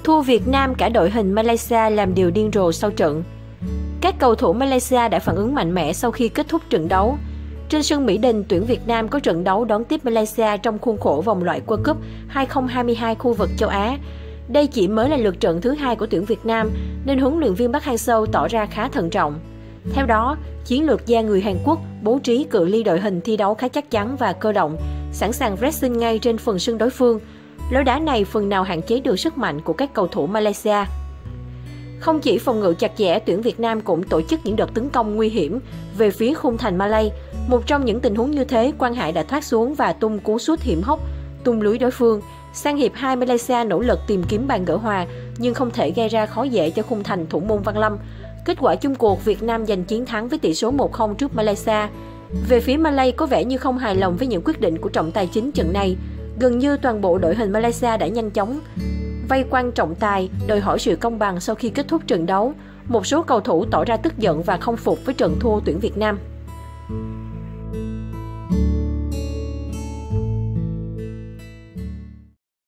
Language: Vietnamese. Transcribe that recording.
Thua Việt Nam, cả đội hình Malaysia làm điều điên rồ sau trận. Các cầu thủ Malaysia đã phản ứng mạnh mẽ sau khi kết thúc trận đấu. Trên sân Mỹ Đình, tuyển Việt Nam có trận đấu đón tiếp Malaysia trong khuôn khổ vòng loại World Cup 2022 khu vực châu Á. Đây chỉ mới là lượt trận thứ 2 của tuyển Việt Nam, nên huấn luyện viên Park Hang-seo tỏ ra khá thận trọng. Theo đó, chiến lược gia người Hàn Quốc bố trí cự ly đội hình thi đấu khá chắc chắn và cơ động, sẵn sàng pressing ngay trên phần sân đối phương. Lối đá này phần nào hạn chế được sức mạnh của các cầu thủ Malaysia. Không chỉ phòng ngự chặt chẽ, tuyển Việt Nam cũng tổ chức những đợt tấn công nguy hiểm về phía khung thành Malay. Một trong những tình huống như thế, Quang Hải đã thoát xuống và tung cú sút hiểm hóc, tung lưới đối phương. Sang hiệp 2, Malaysia nỗ lực tìm kiếm bàn gỡ hòa nhưng không thể gây ra khó dễ cho khung thành thủ môn Văn Lâm. Kết quả chung cuộc, Việt Nam giành chiến thắng với tỷ số 1-0 trước Malaysia. Về phía Malay có vẻ như không hài lòng với những quyết định của trọng tài chính trận này. Gần như toàn bộ đội hình Malaysia đã nhanh chóng vây quanh trọng tài, đòi hỏi sự công bằng sau khi kết thúc trận đấu. Một số cầu thủ tỏ ra tức giận và không phục với trận thua tuyển Việt Nam.